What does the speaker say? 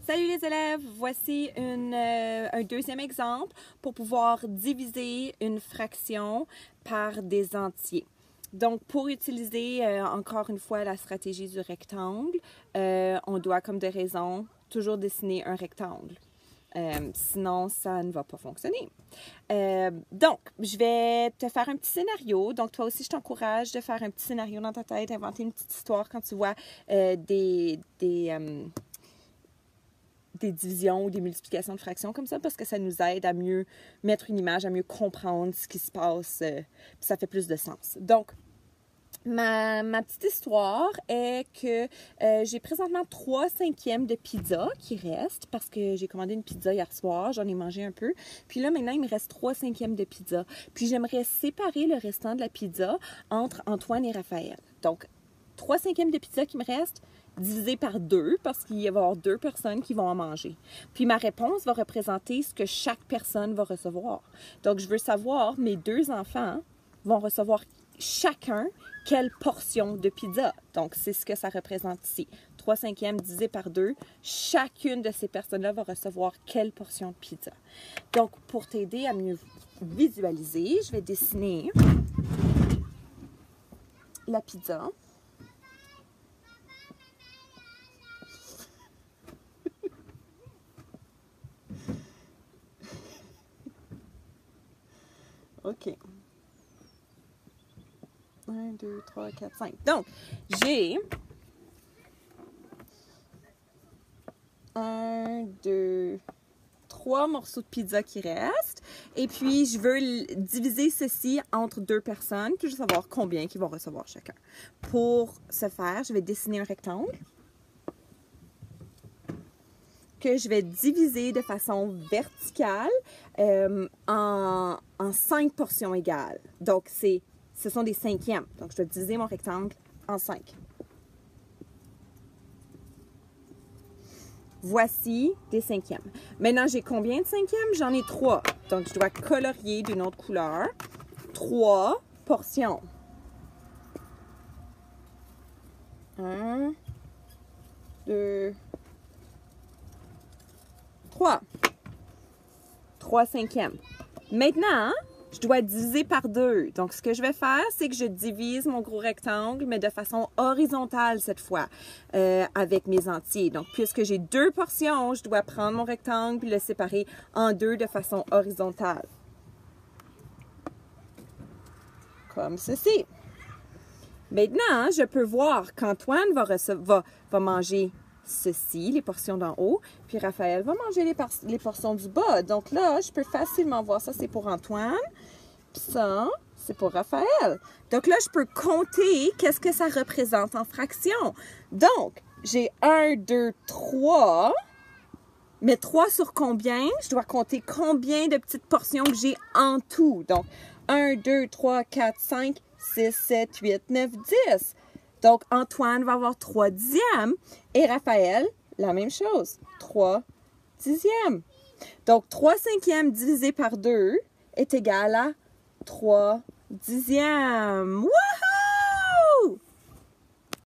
Salut les élèves, voici un deuxième exemple pour pouvoir diviser une fraction par des entiers. Donc, pour utiliser encore une fois la stratégie du rectangle, on doit, comme de raison, toujours dessiner un rectangle. Sinon, ça ne va pas fonctionner. Donc, je vais te faire un petit scénario. Donc, toi aussi, je t'encourage de faire un petit scénario dans ta tête, inventer une petite histoire quand tu vois des divisions ou des multiplications de fractions comme ça, parce que ça nous aide à mieux mettre une image, à mieux comprendre ce qui se passe, puis ça fait plus de sens. Donc, ma petite histoire est que j'ai présentement 3/5 de pizza qui reste parce que j'ai commandé une pizza hier soir, j'en ai mangé un peu. Puis là, maintenant, il me reste 3/5 de pizza. Puis j'aimerais séparer le restant de la pizza entre Antoine et Raphaël. Donc, 3/5 de pizza qui me reste, divisé par 2 parce qu'il va y avoir 2 personnes qui vont en manger. Puis ma réponse va représenter ce que chaque personne va recevoir. Donc, je veux savoir, mes 2 enfants vont recevoir chacun quelle portion de pizza. Donc, c'est ce que ça représente ici. 3/5 divisé par 2, chacune de ces personnes-là va recevoir quelle portion de pizza. Donc, pour t'aider à mieux visualiser, je vais dessiner la pizza. OK. 1, 2, 3, 4, 5. Donc, j'ai 1, 2, 3 morceaux de pizza qui restent. Et puis, je veux diviser ceci entre 2 personnes. Puis, je veux savoir combien ils vont recevoir chacun. Pour ce faire, je vais dessiner un rectangle que je vais diviser de façon verticale en 5 portions égales. Donc, ce sont des cinquièmes. Donc, je vais diviser mon rectangle en 5. Voici des cinquièmes. Maintenant, j'ai combien de cinquièmes? J'en ai 3. Donc, je dois colorier d'une autre couleur. 3 portions. 1, 2, 3. 3/5. Maintenant, je dois diviser par 2. Donc, ce que je vais faire, c'est que je divise mon gros rectangle, mais de façon horizontale cette fois, avec mes entiers. Donc, puisque j'ai 2 portions, je dois prendre mon rectangle et le séparer en 2 de façon horizontale. Comme ceci. Maintenant, je peux voir qu'Antoine va manger ceci, les portions d'en haut, puis Raphaël va manger les portions du bas. Donc là, je peux facilement voir ça, c'est pour Antoine, puis ça, c'est pour Raphaël. Donc là, je peux compter qu'est-ce que ça représente en fractions. Donc, j'ai 1, 2, 3, mais 3 sur combien? Je dois compter combien de petites portions que j'ai en tout. Donc, 1, 2, 3, 4, 5, 6, 7, 8, 9, 10. Donc, Antoine va avoir 3 dixièmes et Raphaël, la même chose, 3 dixièmes. Donc, 3/5 divisé par 2 est égal à 3 dixièmes. Wouhou!